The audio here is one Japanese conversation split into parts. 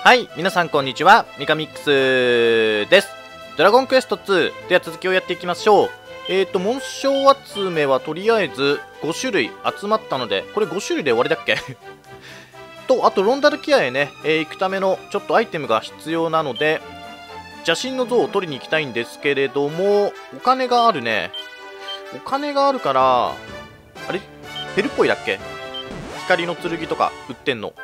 はい、皆さんこんにちは、ミカミックスです。ドラゴンクエスト2では続きをやっていきましょう。紋章集めはとりあえず5種類集まったので、これ5種類で終わりだっけと、あとロンダルキアへね、行くためのちょっとアイテムが必要なので、邪神の像を取りに行きたいんですけれども、お金があるね。お金があるから、あれヘルっぽいだっけ、光の剣とか売ってんの。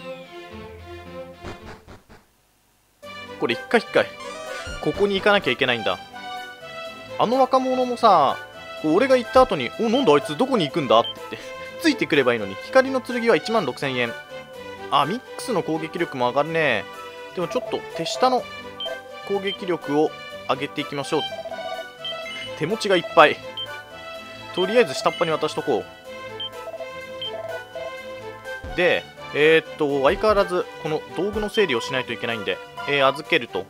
これ一回ここに行かなきゃいけないんだ。あの若者もさ、俺が行った後に「お、なんだあいつどこに行くんだ?」って言ってついてくればいいのに。光の剣は16000円。あ、ミックスの攻撃力も上がるね。でもちょっと手下の攻撃力を上げていきましょう。手持ちがいっぱい。とりあえず下っ端に渡しとこう。で相変わらずこの道具の整理をしないといけないんで、預けると。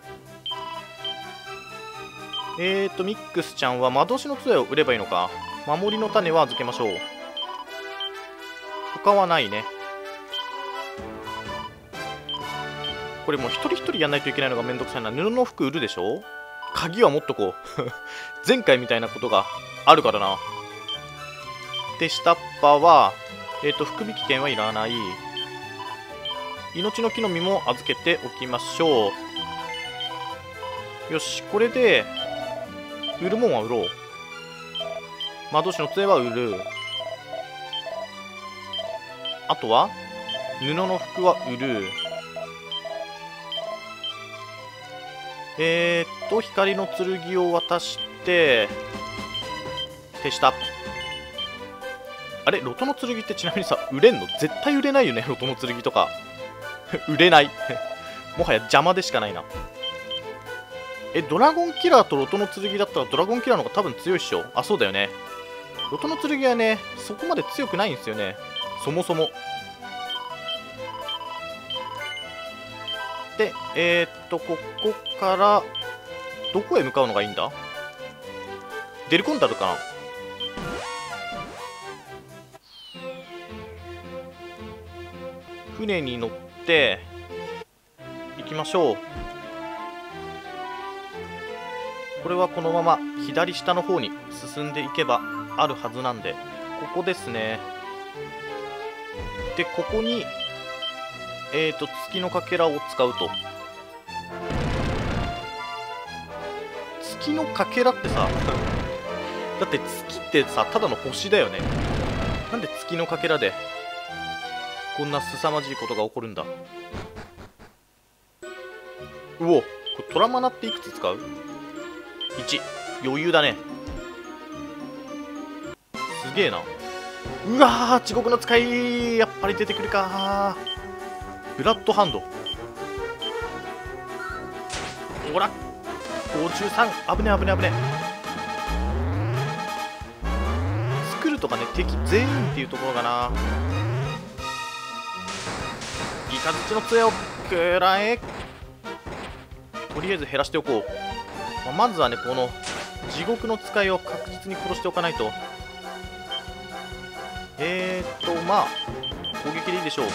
ミックスちゃんは幻の杖を売ればいいのか。守りの種は預けましょう。他はないね。これもう一人一人やんないといけないのがめんどくさいな。布の服売るでしょ。鍵は持っとこう前回みたいなことがあるからな。で下っ端は福引券はいらない。命の木の実も預けておきましょう。よし、これで売るもんは売ろう。幻の杖は売る。あとは布の服は売る。光の剣を渡して手下。あれ、ロトの剣ってちなみにさ、売れんの？絶対売れないよね、ロトの剣とか売れないもはや邪魔でしかないな。ドラゴンキラーとロトの剣だったらドラゴンキラーの方が多分強いっしょ。あ、そうだよね。ロトの剣はね、そこまで強くないんですよね、そもそも。でここからどこへ向かうのがいいんだ。デルコンダルかな。船に乗って行きましょう。これはこのまま左下の方に進んでいけばあるはずなんで、ここですね。でここに月のかけらを使うと。月のかけらってさだって月ってさ、ただの星だよね。なんで月のかけらでこんな凄まじいことが起こるんだ。うお、これトラマナっていくつ使う？ 1。 余裕だね。すげえな。うわー、地獄の使いやっぱり出てくるか。ブラッドハンド。ほら53。危ね危ね危ね。スクルとかね、敵全員っていうところかな。イカズチの杖をくらえ。とりあえず減らしておこう。まずはね、この地獄の使いを確実に殺しておかないと。まあ攻撃でいいでしょう。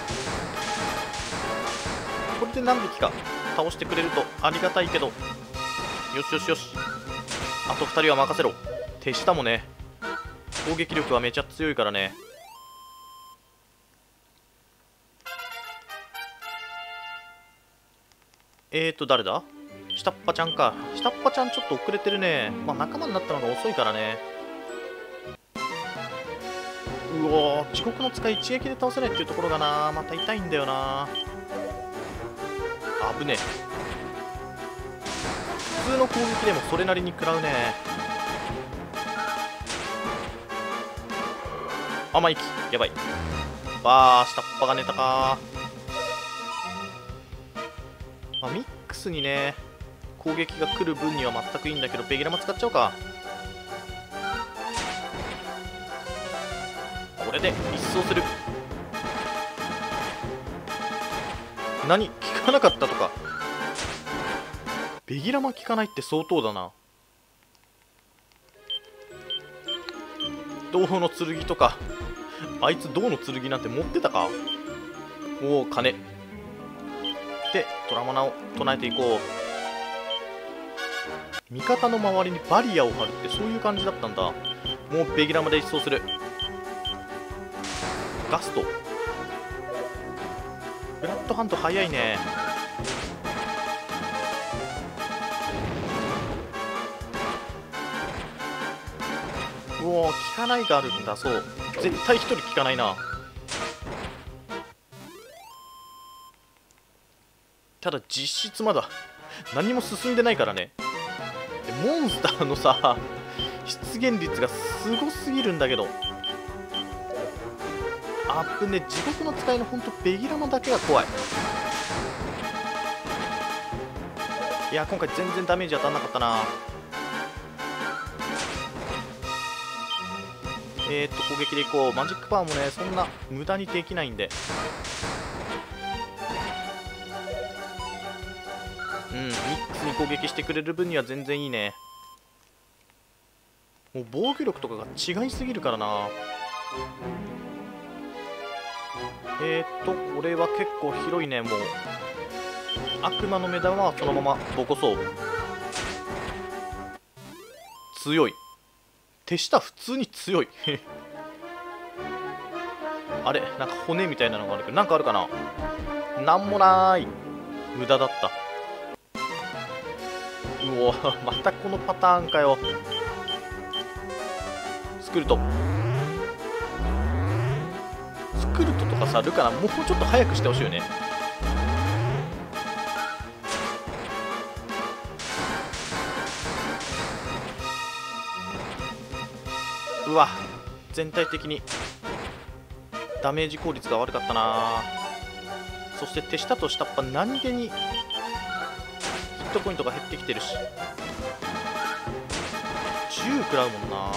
これで何匹か倒してくれるとありがたいけど。よしよしよし、あと2人は任せろ。手下もね、攻撃力はめちゃ強いからね。誰だ？下っ端ちゃんか。下っ端ちゃんちょっと遅れてるね。まあ仲間になったのが遅いからね。うおー、地獄の使い一撃で倒せないっていうところがな、また痛いんだよな。危ねえ。普通の攻撃でもそれなりに食らうね。生意気、やばい。わー、下っ端が寝たか。まあ、ミックスにね攻撃が来る分には全くいいんだけど、ベギラマ使っちゃおうか。これで一掃する。何、効かなかったとか。ベギラマ効かないって相当だな。銅の剣とか、あいつ銅の剣なんて持ってたか。おお、金。 でトラマナを唱えていこう。味方の周りにバリアを張るってそういう感じだったんだ。もうベギラマで一掃する。ガスト、ブラッドハンド早いね。うおー、効かないがあるんだ。そう、絶対一人効かないな。ただ実質まだ何も進んでないからね。でモンスターのさ出現率がすごすぎるんだけど。あっぶね、地獄の使いのほんとベギラマだけが怖い。いや今回全然ダメージ当たんなかったな。攻撃でいこう。マジックパワーもねそんな無駄にできないんで、ミックスに攻撃してくれる分には全然いいね。もう防御力とかが違いすぎるからな。これは結構広いね。もう悪魔の目玉はそのままボコそう。強い。手下普通に強いあれ、なんか骨みたいなのがあるけど、なんかあるかな。なんもない。無駄だった。うおまたこのパターンかよ。スクルトとかさ、ルカナもうちょっと早くしてほしいよね。うわ、全体的にダメージ効率が悪かったな。そして手下と下っ端何気にヒットポイントが減ってきてるし、10食らうもんな。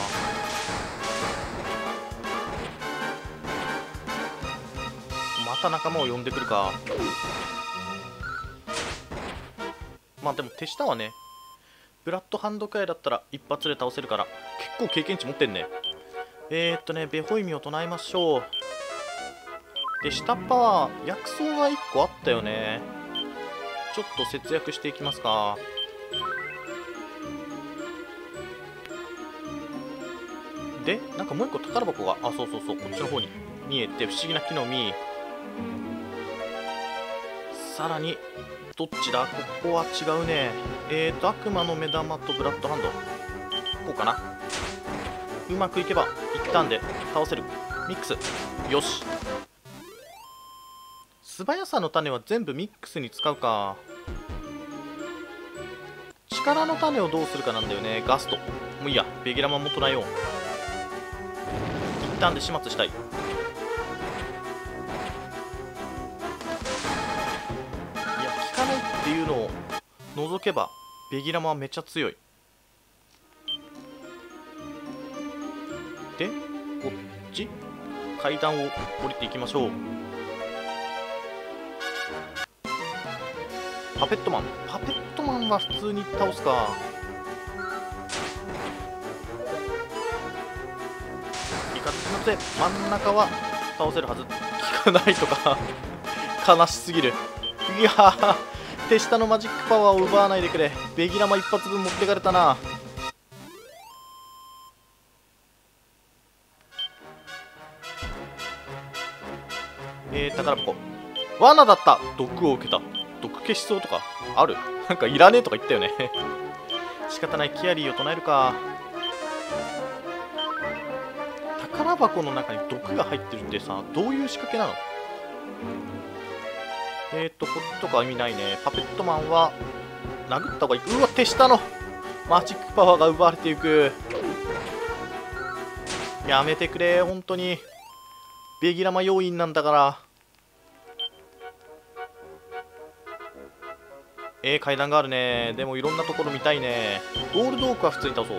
また仲間を呼んでくるか。まあでも手下はね、ブラッドハンドくらいだったら一発で倒せるから結構経験値持ってんね。ベホイミを唱えましょう。で下っ端は薬草が1個あったよね。ちょっと節約していきますか。でなんかもう1個宝箱が、あ、そうそうそう、こっちの方に見えて不思議な木の実。さらにどっちだ、ここは違うね。悪魔の目玉とブラッドハンド、こうかな。うまくいけば一旦で倒せる。ミックス、よし。素早さの種は全部ミックスに使うか。力の種をどうするかなんだよね。ガストもういいや、ベギラマンも唱えよう。一旦で始末したい。いや、効かないっていうのを除けばベギラマはめっちゃ強い。でこっち階段を降りていきましょう。パペットマンは普通に倒すか。イカツの手真ん中は倒せるはず。効かないとか悲しすぎる。いやー、手下のマジックパワーを奪わないでくれ。ベギラマ一発分持ってかれたな。宝箱、罠だった。毒を受けた。毒消しそうとかあるなんかいらねえとか言ったよね仕方ない。キアリーを唱えるか。宝箱の中に毒が入ってるってさ、どういう仕掛けなの。こっちとか意味ないね。パペットマンは殴った方がいい。うわ、手下のマジックパワーが奪われていく。やめてくれ本当に。ベギラマ要員なんだから。階段があるね。でもいろんなところ見たいね。ゴールドオークは普通に倒そう。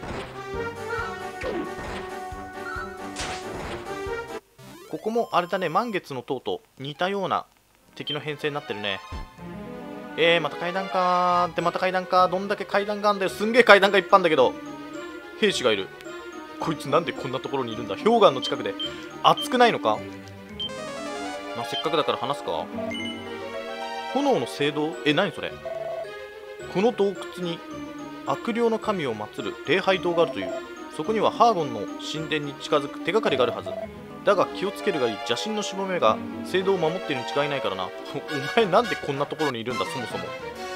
ここもあれだね、満月の塔と似たような敵の編成になってるね。また階段かー。でまた階段か。どんだけ階段があんだよ。すんげえ階段がいっぱいあんだけど兵士がいる。こいつなんでこんなところにいるんだ。氷岩の近くで熱くないのか。まあ、せっかくだから話すか。 炎の聖堂、何それ。この洞窟に悪霊の神を祀る礼拝堂があるという。そこにはハーゴンの神殿に近づく手がかりがあるはずだが、気をつけるがいい。邪神のしもべが聖堂を守っているに違いないからな。お前なんでこんなところにいるんだ、そもそも。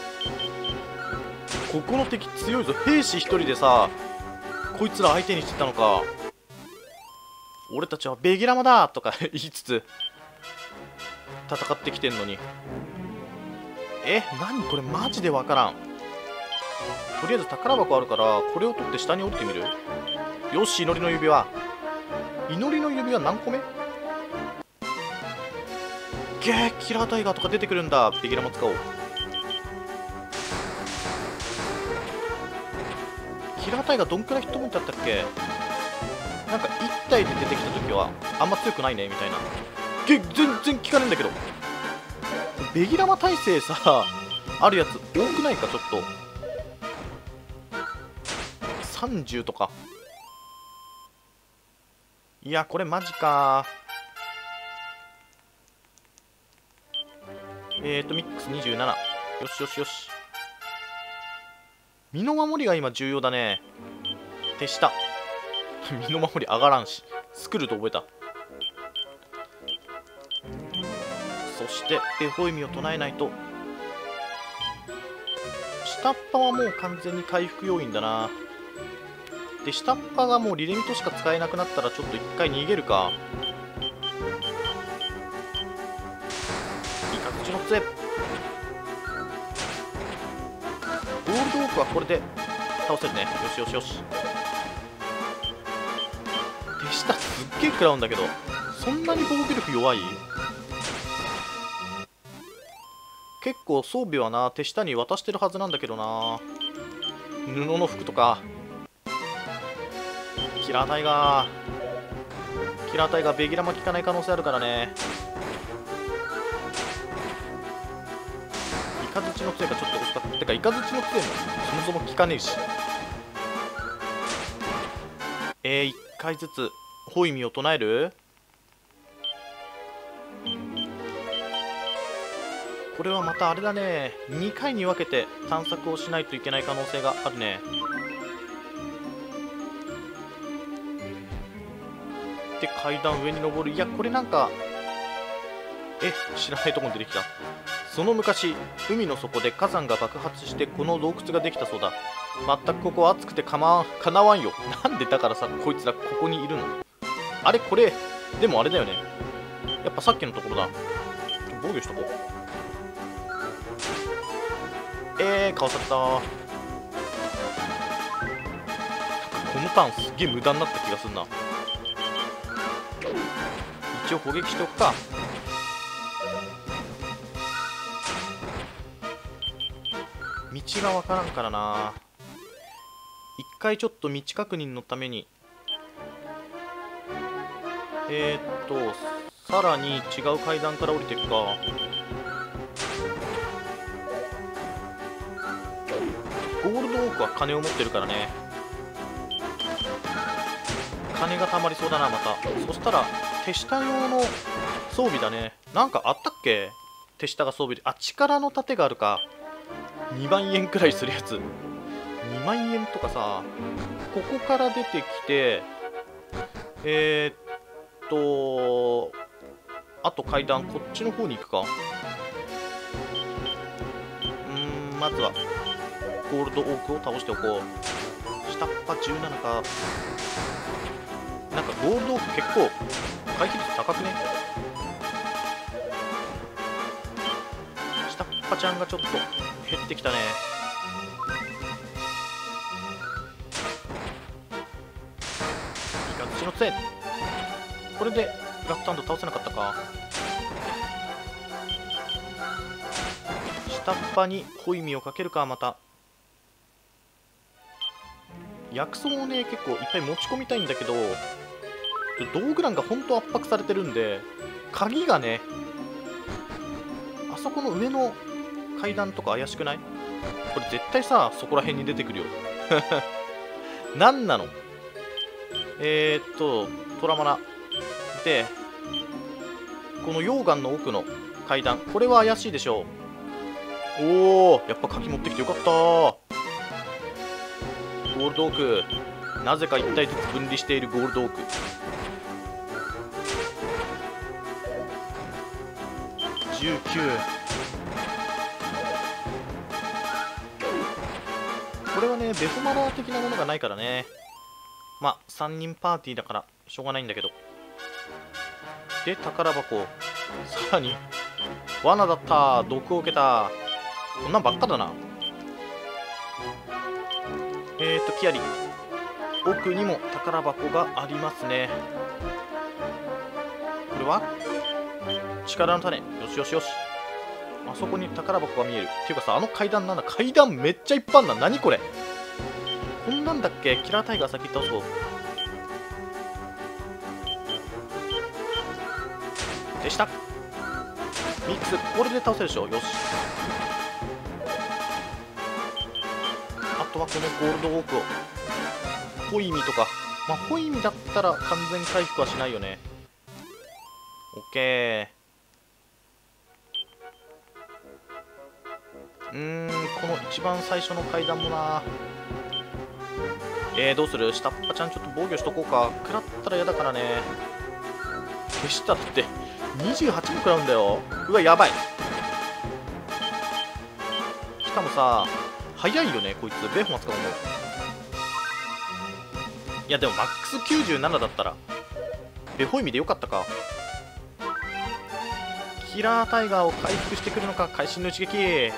ここの敵強いぞ。兵士一人でさ、こいつら相手にしてたのか。俺たちはベギラマだとか言いつつ戦ってきてんのに。何これ、マジでわからん。とりあえず宝箱あるから、これを取って下に降りてみる。よし、祈りの指輪。祈りの指輪何個目？キラータイガーとか出てくるんだ。ベギラマ使おう。キラータイガーどんくらいヒットポイントだったっけ？なんか1体で出てきた時はあんま強くないねみたいな。全然効かねえんだけど。ベギラマ耐性さあるやつ多くないか？ちょっと30とか。いやこれマジか。ミックス27。よしよしよし。身の守りが今重要だね。手下身の守り上がらんし、スクルと覚えた。そしてベホイミを唱えないと。下っ端はもう完全に回復要因だな。で下っ端がもうリレミトしか使えなくなったらちょっと一回逃げるか。イカ口の杖。ゴールドオークはこれで倒せるね。よしよしよし。手下すっげえ食らうんだけど、そんなに防御力弱い？結構装備はな手下に渡してるはずなんだけどな。布の服とか。キラータイガーベギラマ効かない可能性あるからね。イカズチの杖がちょっと惜しかった。てかイカズチの杖もそもそも効かねえし。1回ずつホイミを唱える。これはまたあれだね。2回に分けて探索をしないといけない可能性があるね。で階段上に登る。いやこれなんか知らないとこに出てきた。その昔海の底で火山が爆発してこの洞窟ができたそうだ。全くここは暑くてかなわんよ。なんでだからさこいつらここにいるの？あれこれでもあれだよね。やっぱさっきのところだ。防御しとこう。かわされた。このターンすげえ無駄になった気がするな。一応攻撃しておくか。道がわからんからな。一回ちょっと道確認のためにさらに違う階段から降りていくか。ゴールドオークは金を持ってるからね。金がたまりそうだなまた。そしたら手下用の装備だね。なんかあったっけ？手下が装備で。力の盾があるか。2万円くらいするやつ。2万円とかさ。ここから出てきてあと階段こっちの方に行くか。まずはゴールドオークを倒しておこう。下っ端17か。なんかゴールドオーク結構回避率高くね？下っ端ちゃんがちょっと減ってきたね。イカズチの杖。これでガッツハンド倒せなかったか。下っ端にホイミをかけるか。また薬草をね結構いっぱい持ち込みたいんだけど、道具欄が本当圧迫されてるんで、鍵がねあそこの上の階段とか怪しくない？これ絶対さそこら辺に出てくるよ。何なの？トラマナでこの溶岩の奥の階段、これは怪しいでしょう。 おお、やっぱ鍵持ってきてよかったー。ゴールドオーク、なぜか1体ずつ分離しているゴールドオーク。19。これはねベフマナー的なものがないからね、まあ3人パーティーだからしょうがないんだけど。で宝箱、さらに罠だった、毒を受けた、こんなんばっかだな。キアリ、奥にも宝箱がありますね。これは力の種。よしよしよし。あそこに宝箱が見える。っていうかさ、あの階段なんだ、階段めっちゃいっぱいあんな。何これ、こんなんだっけ。キラータイガー先倒そう。でした。ミックス、これで倒せるでしょ。よし。あとはこのゴールドウォークを。ホイミとか。まあ、ホイミだったら完全回復はしないよね。オッケー。この一番最初の階段もな。どうする？下っ端ちゃんちょっと防御しとこうか。食らったら嫌だからね。消したらって28も食らうんだよ。うわ、やばい。しかもさ、早いよねこいつ。ベーフマ使うの。いやでもマックス97だったらベホイミでよかったか。キラータイガーを回復してくるのか。会心の一撃。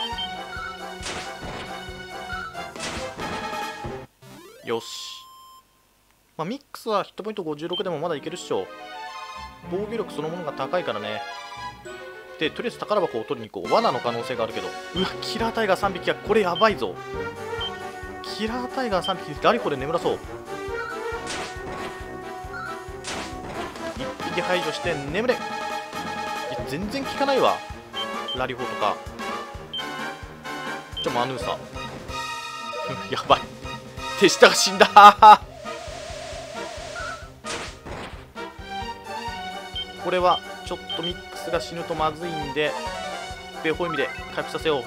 よし。まあ、ミックスはヒットポイント56でもまだいけるっしょ。防御力そのものが高いからね。でとりあえず宝箱を取りに行こう。罠の可能性があるけど。うわ、キラータイガー3匹はこれやばいぞ。キラータイガー3匹ガリコで眠らそう。1匹排除して眠れ。いや全然効かないわ。ラリホとかマヌーサやばい、手下が死んだこれはちょっとミックスが死ぬとまずいんで、ベホイミで回復させよう。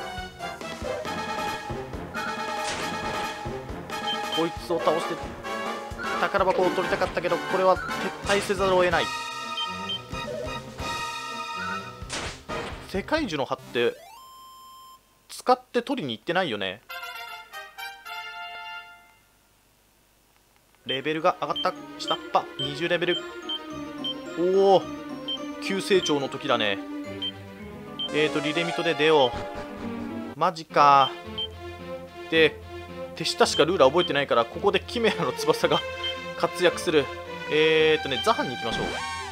こいつを倒して宝箱を取りたかったけど、これは撤退せざるを得ない。世界樹の葉って使って取りに行ってないよね。レベルが上がった。下っ端20レベル。おお、急成長の時だね。リレミトで出よう。マジか。で手下しかルーラー覚えてないから、ここでキメラの翼が活躍する。ザハンに行きましょう。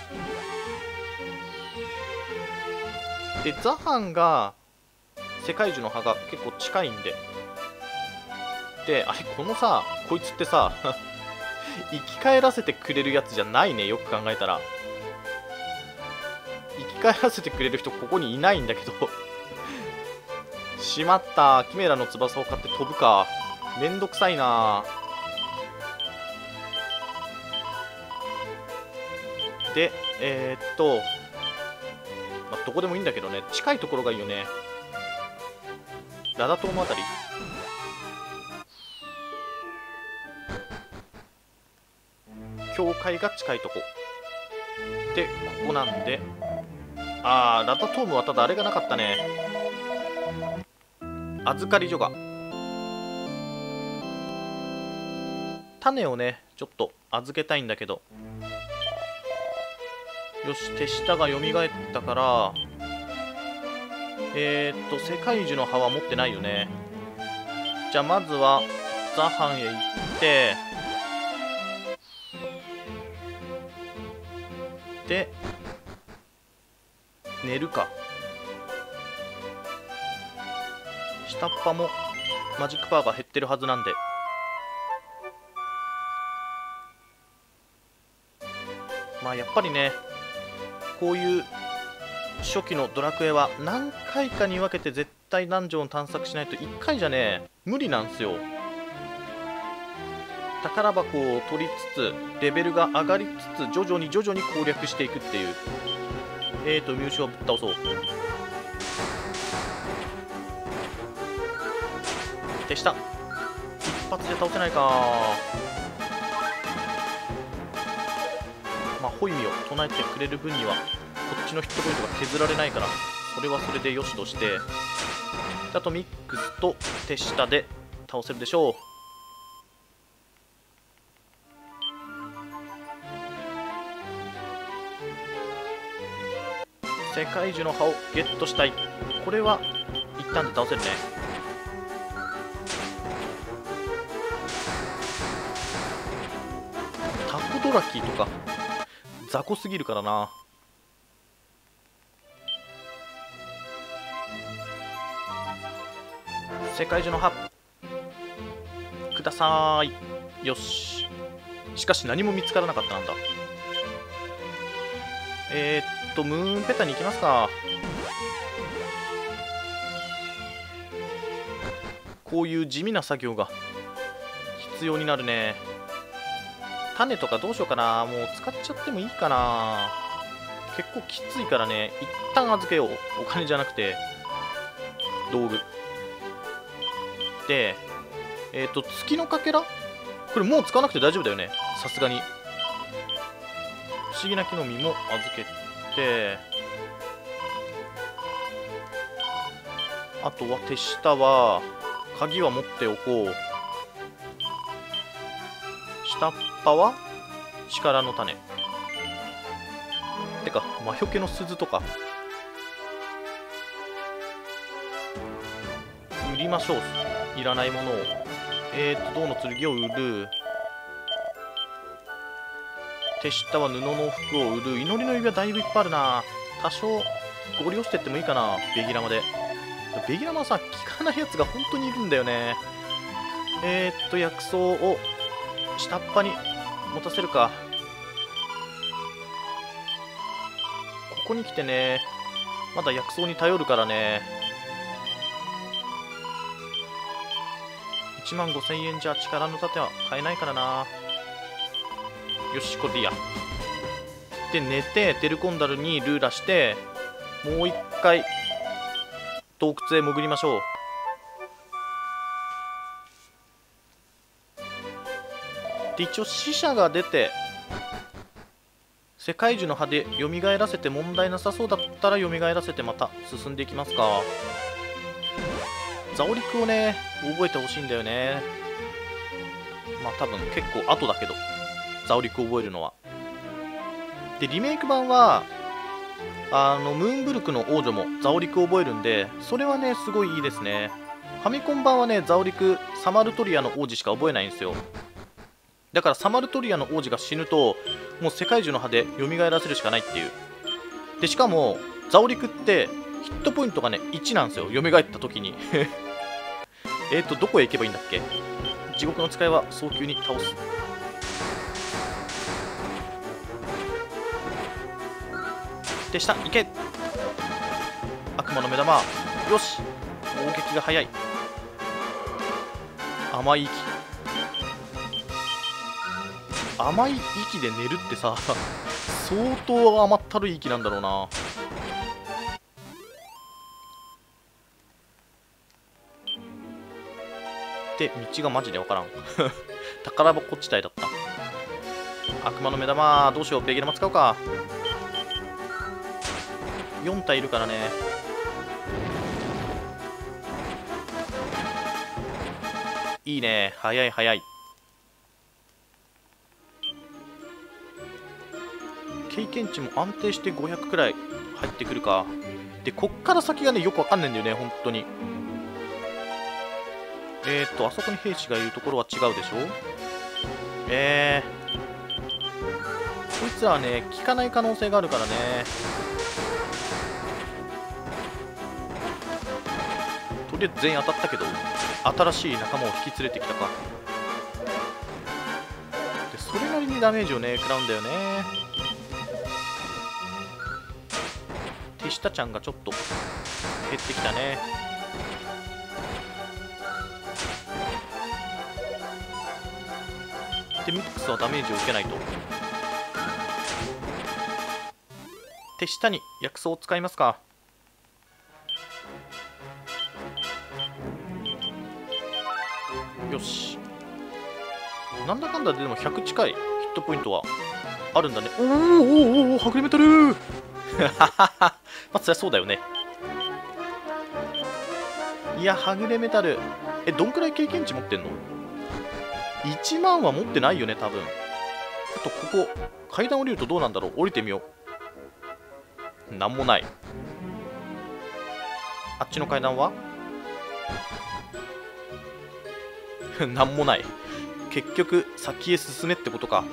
でザハンが世界樹の葉が結構近いんで。であれ、このさ、こいつってさ生き返らせてくれるやつじゃないね、よく考えたら。生き返らせてくれる人ここにいないんだけどしまった。キメラの翼を買って飛ぶか。めんどくさいな。でまあ、どこでもいいんだけどね、近いところがいいよね。ラダトームあたり。教会が近いとこで、ここなんで。ラダトームはただあれがなかったね。預かり所が。種をねちょっと預けたいんだけど。よし、手下が蘇ったから、世界樹の葉は持ってないよね。じゃあまずはザハンへ行ってで寝るか。下っ端もマジックパワーが減ってるはずなんで。まあやっぱりね、こういう初期のドラクエは何回かに分けて絶対ダンジョンを探索しないと1回じゃね無理なんすよ。宝箱を取りつつレベルが上がりつつ徐々に攻略していくっていう。ミューシをぶっ倒そう。 手下一発で倒せないか。まあホイミを唱えてくれる分にはこっちのヒットポイントが削られないから、それはそれでよしとして、あとミックスと手下で倒せるでしょう。世界樹の葉をゲットしたい。これは一旦で倒せるね。タコドラキーとか雑魚すぎるからな。世界樹の葉くださーい。よし。しかし何も見つからなかったなんだ。ムーンペタに行きますか。こういう地味な作業が必要になるね。種とかどうしようかな。もう使っちゃってもいいかな。結構きついからね、一旦預けよう。お金じゃなくて道具で、月のかけら、これもう使わなくて大丈夫だよね、さすがに。不思議な木の実も預けて、あとは手下は鍵は持っておこう。下っ端は力の種てか魔除けの鈴とか売りましょう。いらないものを。銅の剣を売る。手下は布の服を売る。祈りの指はだいぶいっぱいあるな。多少ゴリ押してってもいいかな。ベギラマで。ベギラマはさ、効かないやつが本当にいるんだよね。薬草を下っ端に持たせるか。ここに来てね、まだ薬草に頼るからね。15000円じゃ力の盾は買えないからな。よし、これでいいや。で、寝て、デルコンダルにルーラして、もう一回、洞窟へ潜りましょう。で、一応死者が出て、世界樹の葉で蘇らせて問題なさそうだったら蘇らせてまた進んでいきますか。ザオリクをね、覚えてほしいんだよね。まあ多分結構後だけど、ザオリクを覚えるのは。で、リメイク版は、ムーンブルクの王女もザオリクを覚えるんで、それはね、すごいいいですね。ファミコン版はね、ザオリク、サマルトリアの王子しか覚えないんですよ。だからサマルトリアの王子が死ぬと、もう世界樹の葉で蘇らせるしかないっていう。で、しかも、ザオリクって、ヒットポイントがね、1なんですよ。蘇った時に。どこへ行けばいいんだっけ。地獄の使いは早急に倒す。で、下、行け。悪魔の目玉。よし。攻撃が早い。甘い息。甘い息で寝るってさ、相当甘ったるい息なんだろうな。で、道がマジでわからん。宝箱地帯だった。悪魔の目玉、どうしよう。ベギラマ使うか。4体いるからね。いいね。早い早い。経験値も安定して500くらい入ってくるか。で、こっから先がね、よくわかんないんだよね、本当に。あそこに兵士がいるところは違うでしょ。こいつらはね、効かない可能性があるからね。とりあえず全員当たったけど、新しい仲間を引き連れてきたか。で、それなりにダメージをね、食らうんだよね。手下ちゃんがちょっと減ってきたね。で、ミックスはダメージを受けないと。手下に薬草を使いますか。 よし。なんだかんだででも100近いヒットポイントはあるんだね。おーおーおー、はぐれメタルまあそりゃそうだよね。いや、はぐれメタル。どんくらい経験値持ってんの？ 1 万は持ってないよね、多分。あと、ここ、階段降りるとどうなんだろう。降りてみよう。なんもない。あっちの階段はなんもない。結局、先へ進めってことか。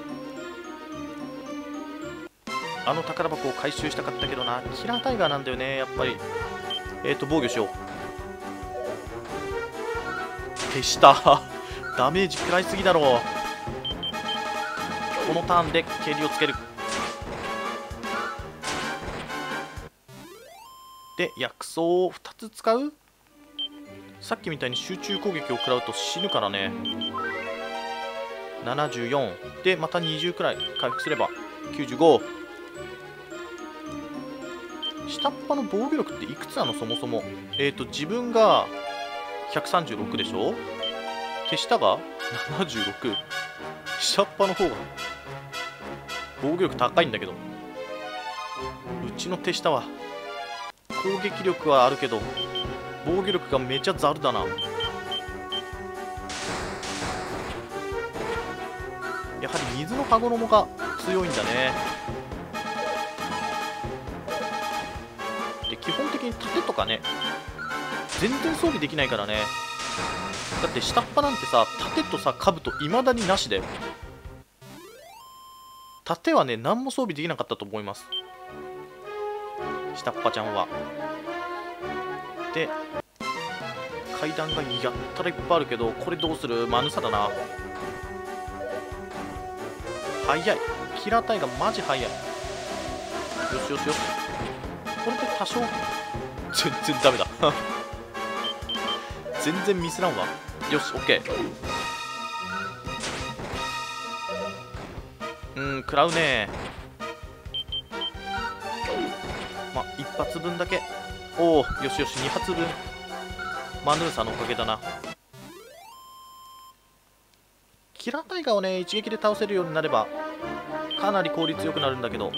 あの宝箱を回収したかったけどな。キラータイガーなんだよね、やっぱり。防御しよう。手下ダメージ食らいすぎだろう。このターンで蹴りをつける。で、薬草を2つ使う。さっきみたいに集中攻撃を食らうと死ぬからね。74で、また20くらい回復すれば95。下っ端の防御力っていくつなの、そもそも。自分が136でしょ。手下が76。下っ端の方が防御力高いんだけど。うちの手下は攻撃力はあるけど防御力がめちゃざるだな。やはり水の羽衣が強いんだね。で、基本的に盾とかね、全然装備できないからね。だって下っ端なんてさ、盾とさ兜いまだになしで、盾はね何も装備できなかったと思います、下っ端ちゃんは。で、階段がやったらいっぱいあるけど、これどうする？マヌサだな。早い。キラータイガーマジ早い。よしよしよし。これで多少全然ダメだ全然ミスらんわ。よし、オッケー。食らうね。まあ1発分だけ。おお、よしよし、2発分。マヌーサのおかげだな。キラータイガーをね一撃で倒せるようになればかなり効率よくなるんだけど。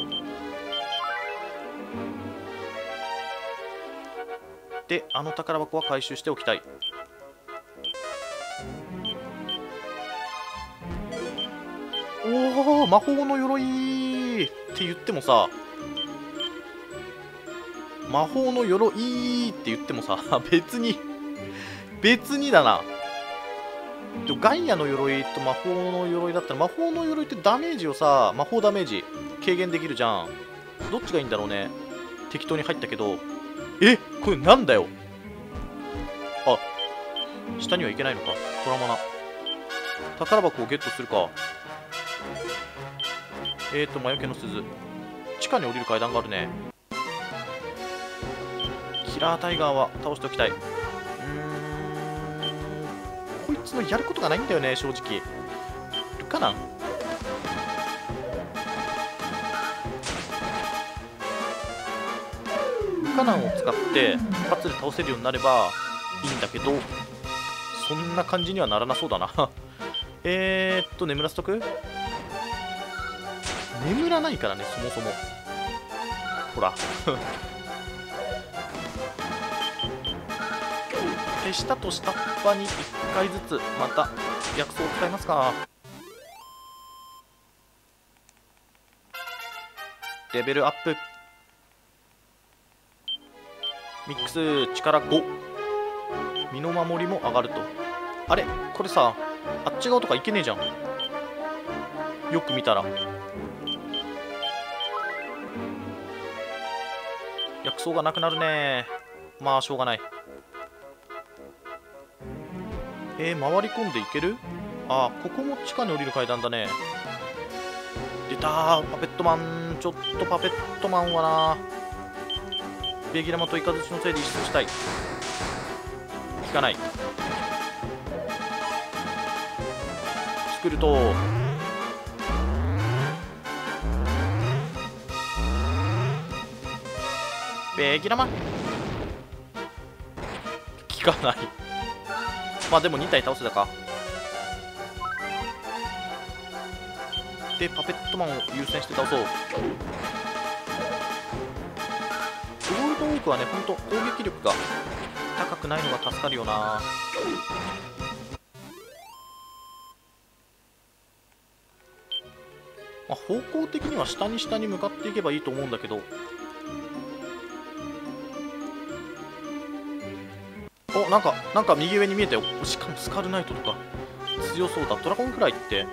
で、あの宝箱は回収しておきたい。おお、魔法の鎧って言ってもさ、魔法の鎧って言ってもさ別にだな。ガイアの鎧と魔法の鎧だったら、魔法の鎧ってダメージをさ、魔法ダメージ軽減できるじゃん。どっちがいいんだろうね。適当に入ったけど。これなんだよ。あ、下には行けないのか。トラマナ。宝箱をゲットするか。魔除けの鈴。地下に降りる階段があるね。キラータイガーは倒しておきたい。こいつのやることがないんだよね、正直。ルカナン。ルカナンを使って一発で倒せるようになればいいんだけど、そんな感じにはならなそうだな眠らせとく？眠らないからね、そもそも。ほら手下と下っ端に1回ずつまた薬草を使いますか。レベルアップ。ミックス力5。身の守りも上がると。あれこれさ、あっち側とかいけねえじゃん。よく見たら薬草がなくなるね。まあしょうがない。回り込んでいける？あ、ここも地下に降りる階段だね。出たー、パペットマン。ちょっとパペットマンはな、ベギラマとイカズチのせいで一掃したい。効かない。作るとベギラマ効かないまあでも2体倒せたか。 でパペットマンを優先して倒そう。ゴールドオークはね、ほんと攻撃力が高くないのが助かるよな。まあ、方向的には下に下に向かっていけばいいと思うんだけど、お、なんか右上に見えたよ。しかもスカルナイトとか強そうだ。ドラゴンフライって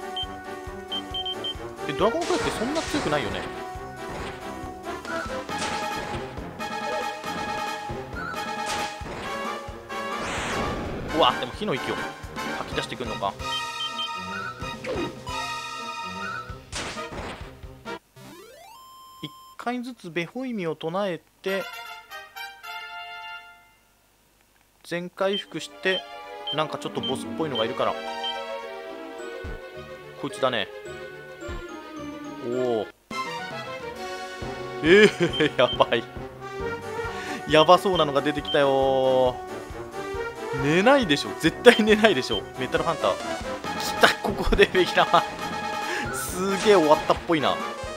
ドラゴンフライってそんな強くないよね。うわ、でも火の息を吐き出してくるのか。1回ずつベホイミを唱えて全回復して、なんかちょっとボスっぽいのがいるから、こいつだね。おお、やばい、やばそうなのが出てきたよ。寝ないでしょ、絶対寝ないでしょ。メタルハンター来た。ここでベギラマすげえ終わったっぽいな。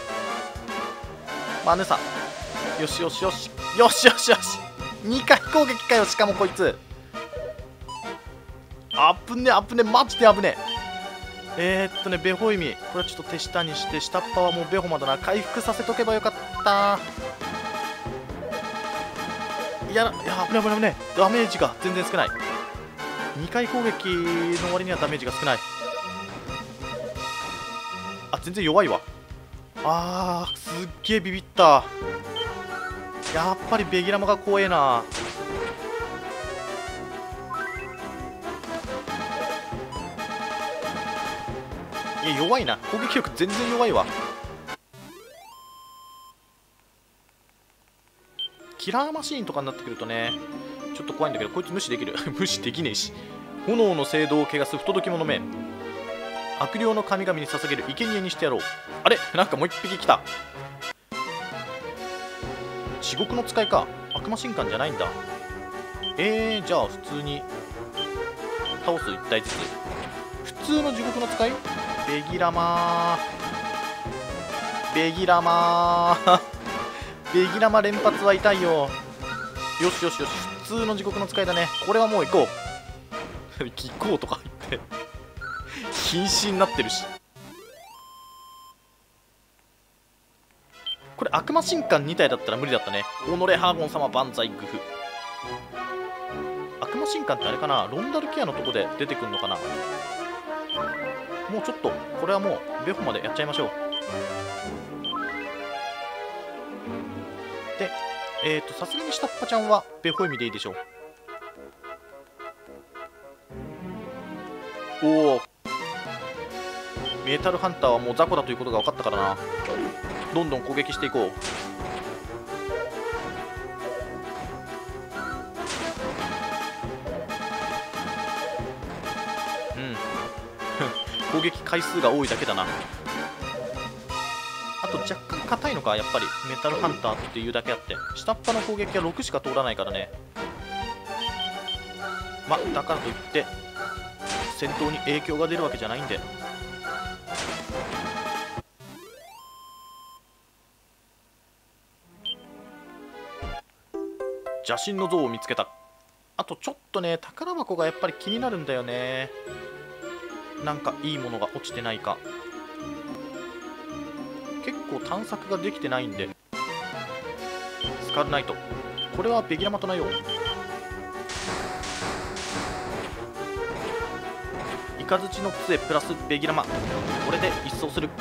マヌサ、よしよしよしよしよしよし、2回攻撃かよ。しかもこいつあぶねあぶね、マジであぶね。ベホイミ、これはちょっと手下にして、下っ端はもうベホマだな。回復させとけばよかった。いや、危ない危ない危ない。ダメージが全然少ない。2回攻撃の割にはダメージが少ない。あ、全然弱いわ。すっげえビビった。やっぱりベギラマが怖えな。いや、弱いな。攻撃力全然弱いわ。キラーマシーンとかになってくるとね、ちょっと怖いんだけど、こいつ無視できる無視できねえし。炎の聖堂を汚す不届き者め、悪霊の神々に捧げる生贄にしてやろう。あれ、なんかもう一匹来た。地獄の使いか。悪魔神官じゃないんだ。じゃあ普通に倒す。1体ずつ。普通の地獄の使い、ベギラマー、ベギラマーベギラマ連発は痛いよ。よしよしよし、普通の地獄の使いだね。これはもう行こう行こうとか言って瀕死になってるし。これ悪魔神官2体だったら無理だったね。己ハーゴン様万歳グフ。悪魔神官ってあれかな、ロンダルケアのとこで出てくるのかな。もうちょっとこれはもうベホまでやっちゃいましょう。でさすがに下っ端ちゃんはベホイミでいいでしょう。おお、メタルハンターはもう雑魚だということが分かったからな。どんどん攻撃していこう。攻撃回数が多いだけだな。あと若干硬いのか、やっぱりメタルハンターっていうだけあって、下っ端の攻撃は6しか通らないからね。まあだからといって戦闘に影響が出るわけじゃないんで。邪神の像を見つけた。あとちょっとね、宝箱がやっぱり気になるんだよね。なんかいいものが落ちてないか。結構探索ができてないんで。スカルナイト、これはベギラマとないよ。イカズチの杖プラスベギラマ、これで一掃する。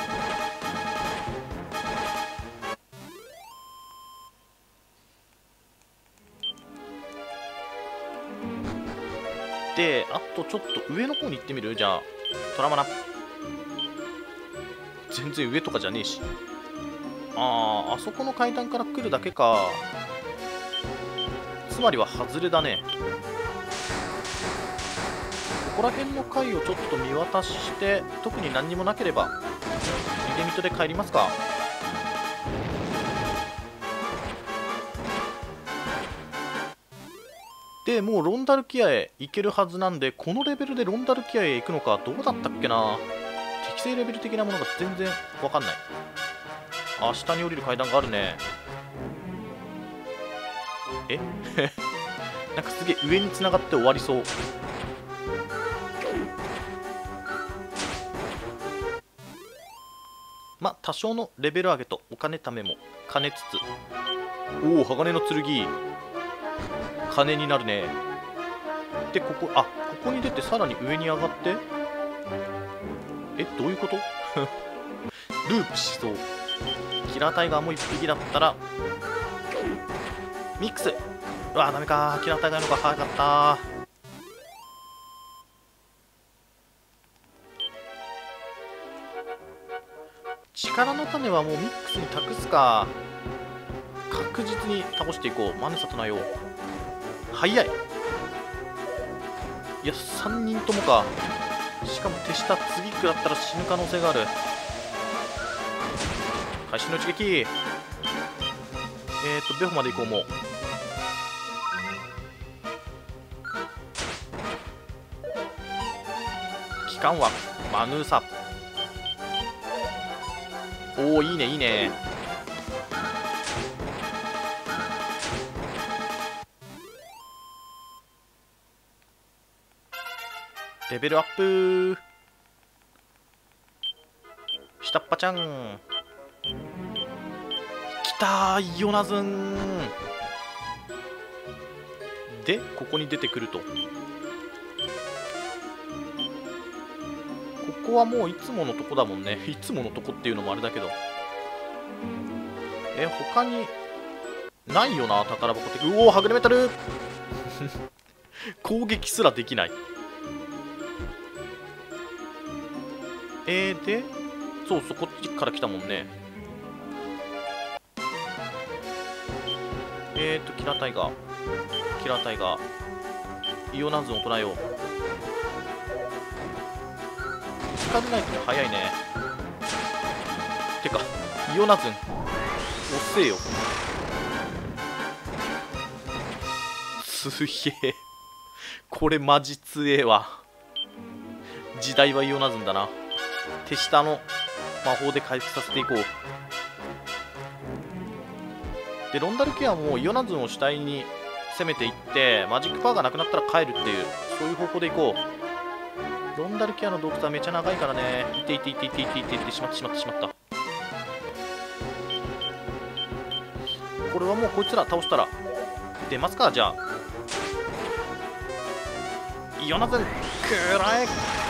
で、あとちょっと上の方に行ってみる。じゃあトラマナ、全然上とかじゃねえし。あそこの階段から来るだけか。つまりは外れだね。ここら辺の階をちょっと見渡して、特に何にもなければ逃げ水で帰りますか。でもうロンダルキアへ行けるはずなんで、このレベルでロンダルキアへ行くのか。どうだったっけな。 適正レベル的なものが全然わかんない。あ、下に降りる階段があるね。えなんかすげえ上に繋がって終わりそう。まあ多少のレベル上げとお金ためも兼ねつつ。おお、鋼の剣金になるね。でここに出てさらに上に上がって、どういうことループしそう。キラータイガーも1匹だったらミックス。うわーダメかー。キラータイガーの方が早かったー。力の種はもうミックスに託すか。確実に倒していこう。マヌサとナヨ早い。いや3人ともか。しかも手下次食らったら死ぬ可能性がある。会心の一撃。ベホまで行こう。もう期間はマヌーサ。おおいいねいいね。レベルアップ。下っ端ちゃんきたー。イオナズンでここに出てくると。ここはもういつものとこだもんね。いつものとこっていうのもあれだけど、他にないよな宝箱って。うおーはぐれメタル攻撃すらできない。でそうそうこっちから来たもんね。キラータイガーキラータイガーイオナズンを唱えよう。光ナイフが早いね。てかイオナズン遅えよ。すげえこれマジ強えわ。時代はイオナズンだな。手下の魔法で回復させていこう。でロンダルケアもイオナズンを主体に攻めていってマジックパワーがなくなったら帰るっていう、そういう方向でいこう。ロンダルケアの洞窟はめちゃ長いからね。いていていていていていていてしまったしまったしまった。これはもうこいつら倒したら出ますか。じゃあイオナズンくらえ。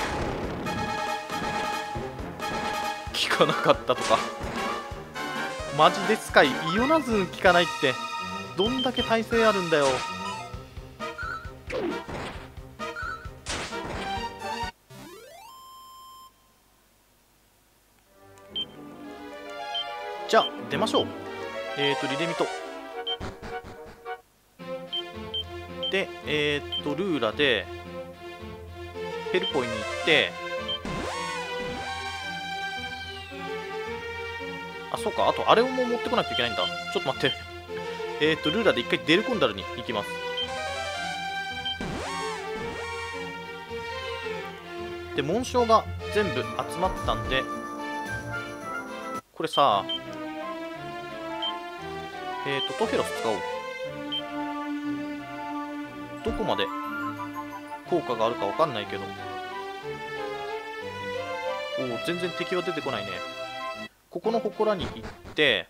効かなかったとかマジですかい。イオナズン効かないってどんだけ耐性あるんだよ。じゃあ出ましょう。リレミトでルーラでヘルポイに行って、あそうか、あとあれをもう持ってこなきゃいけないんだ。ちょっと待ってルーラで一回デルコンダルに行きます。で紋章が全部集まったんで、これさトヘロス使おう。どこまで効果があるかわかんないけど、おお全然敵は出てこないね。ここの祠に行って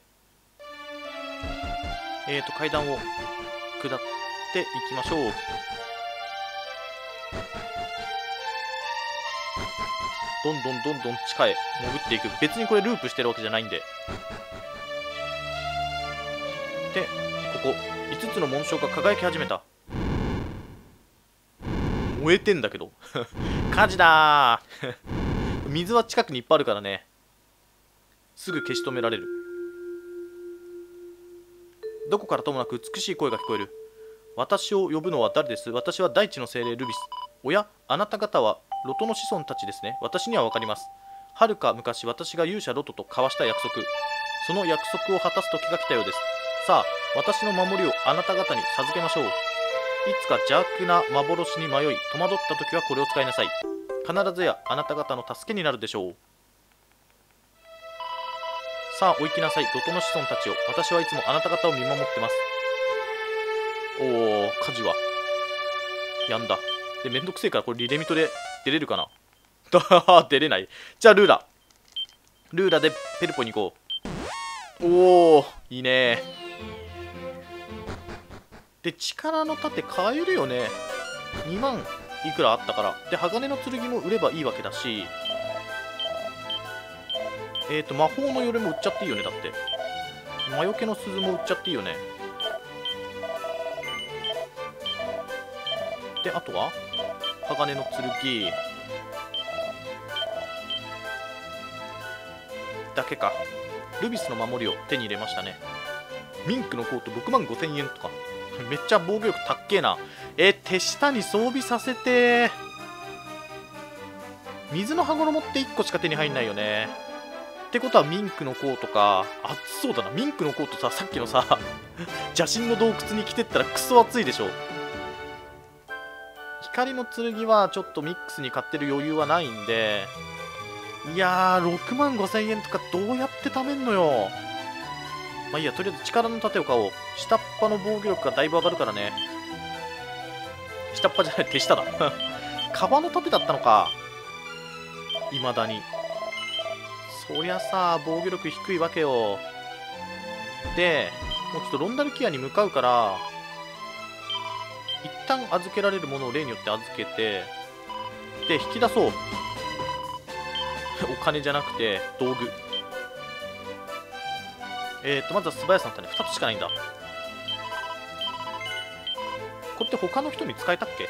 階段を下っていきましょう。どんどんどんどん地下へ潜っていく。別にこれループしてるわけじゃないんで。でここ5つの紋章が輝き始めた。燃えてんだけど火事だー水は近くにいっぱいあるからね、すぐ消し止められる。どこからともなく美しい声が聞こえる。私を呼ぶのは誰です？私は大地の精霊ルビス。おや、あなた方はロトの子孫たちですね。私にはわかります。はるか昔、私が勇者ロトと交わした約束、その約束を果たす時が来たようです。さあ、私の守りをあなた方に授けましょう。いつか邪悪な幻に迷い戸惑った時はこれを使いなさい。必ずやあなた方の助けになるでしょう。 さあお行きなさい、ロトの子孫たちよ。私はいつもあなた方を見守ってます。おお、火事はやんだ。で、めんどくせえからこれリレミトで出れるかな。出れない。じゃあルーラでペルポに行こう。おお、いいね。で、力の盾買えるよね。2万いくらあったから。で、鋼の剣も売ればいいわけだし、魔法の鎧も売っちゃっていいよね。だって魔除けの鈴も売っちゃっていいよね。で、あとは鋼の剣だけか。ルビスの守りを手に入れましたね。ミンクのコート6万5000円とか。めっちゃ防御力たっけえな。手下に装備させて。水の羽衣って1個しか手に入んないよね。ってことはミンクのコートか。暑そうだな。ミンクのコートさ、さっきのさ邪神の洞窟に着てったらクソ暑いでしょ。光の剣はちょっとミックスに買ってる余裕はないんで、いやー、6万5000円とかどうやって貯めんのよ。まあいいや、とりあえず力の盾を買おう。下っ端の防御力がだいぶ上がるからね。下っ端じゃない、手下だ革の盾だったのか。未だに。そりゃさ、防御力低いわけよ。で、もうちょっとロンダルキアに向かうから、一旦預けられるものを例によって預けて、で、引き出そう。お金じゃなくて、道具。まずは素早さの種、2つしかないんだ。これって他の人に使えたっけ？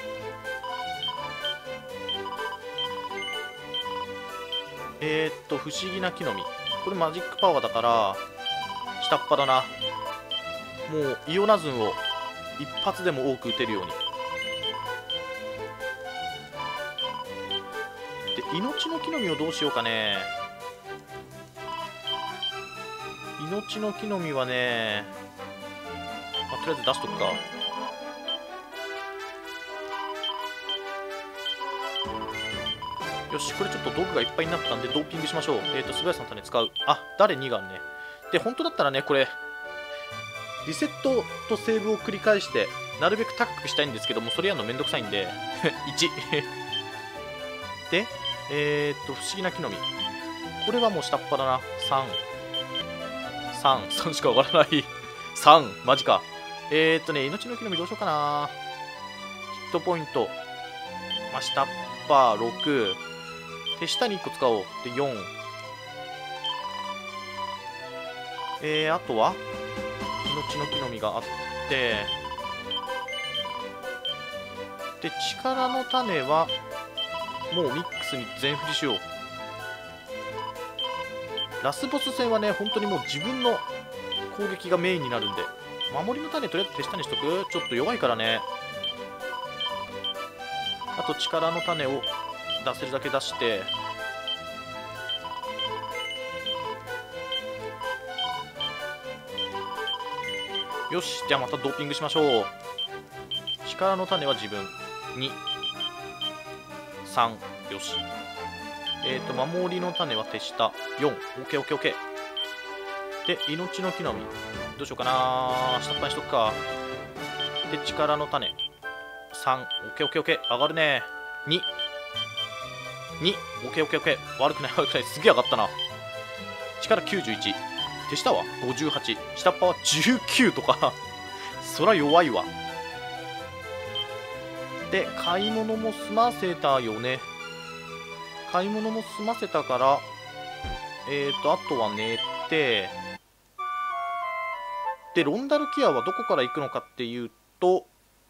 不思議な木の実。これマジックパワーだから、下っ端だな。もう、イオナズンを一発でも多く打てるように。で、命の木の実をどうしようかね。命の木の実はね、まあ、とりあえず出しとくか。よし、これちょっと道具がいっぱいになったんでドーピングしましょう。素早さの種使う。あ、誰2がね。で、本当だったらね、これ、リセットとセーブを繰り返して、なるべく高くしたいんですけども、それやるのめんどくさいんで、1。で、不思議な木の実。これはもう下っ端だな。3しか上がらない。3、マジか。命の木の実どうしようかな。ヒットポイント。まあ、下っ端6。手下に1個使おう。で、4。あとは命の木の実があって、で、力の種は、もうミックスに全振りしよう。ラスボス戦はね、本当にもう自分の攻撃がメインになるんで、守りの種とりあえず手下にしとく。ちょっと弱いからね。あと力の種を出せるだけ出して、よし、じゃあまたドーピングしましょう。力の種は自分。2、3、よし。守りの種は手下。4、オッケーオッケーオッケー。で、命の木の実。どうしようかな。下っ端にしとくか。で、力の種。3、オッケーオッケーオッケー。上がるね。2、オッケーオッケーオッケー。悪くない悪くない。すげえ上がったな。力91。手下は58。下っ端は19とか。そら弱いわ。で、買い物も済ませたよね。買い物も済ませたから、あとは寝て、で、ロンダルキアはどこから行くのかっていうと、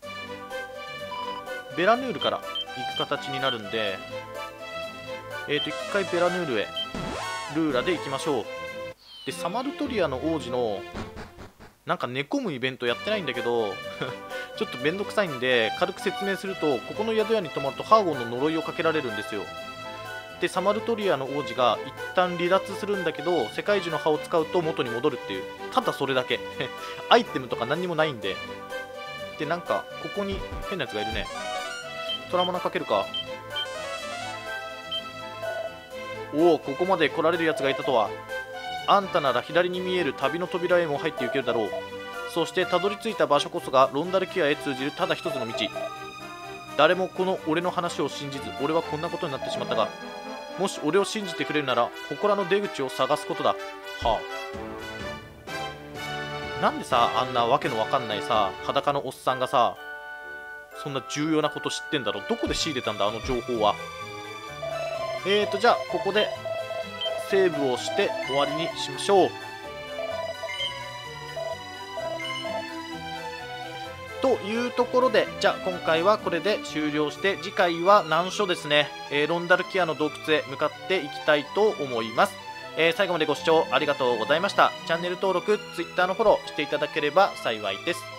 ベラヌールから行く形になるんで、一回ベラヌールへ、ルーラで行きましょう。で、サマルトリアの王子の、なんか寝込むイベントやってないんだけど、ちょっとめんどくさいんで、軽く説明すると、ここの宿屋に泊まるとハーゴンの呪いをかけられるんですよ。で、サマルトリアの王子が一旦離脱するんだけど、世界樹の葉を使うと元に戻るっていう、ただそれだけ。アイテムとか何にもないんで。で、なんか、ここに変なやつがいるね。トラモナかけるか。おお、ここまで来られるやつがいたとは。 あんたなら左に見える旅の扉へも入って行けるだろう。そしてたどり着いた場所こそがロンダルキアへ通じるただ一つの道。誰もこの俺の話を信じず、俺はこんなことになってしまったが、もし俺を信じてくれるなら祠の出口を探すことだ。はあ、なんでさ、あんなわけのわかんないさ裸のおっさんがさ、そんな重要なこと知ってんだろう。どこで仕入れたんだ、あの情報は。じゃあここでセーブをして終わりにしましょう。というところで、じゃあ今回はこれで終了して、次回は難所ですね、ロンダルキアの洞窟へ向かっていきたいと思います。最後までご視聴ありがとうございました。チャンネル登録、Twitter のフォローしていただければ幸いです。